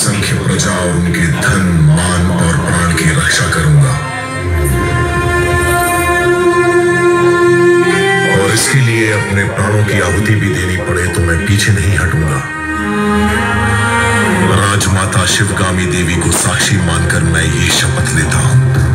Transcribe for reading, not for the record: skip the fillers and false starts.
असंख्य प्रजा और उनके धन, मान और प्राण की रक्षा करूंगा। और इसके लिए अपने प्राणों की आहुति भी देनी पड़े तो मैं पीछे नहीं हटूंगा। राजमाता शिवगामी देवी को साक्षी मानकर मैं ये शपथ लेता हूं।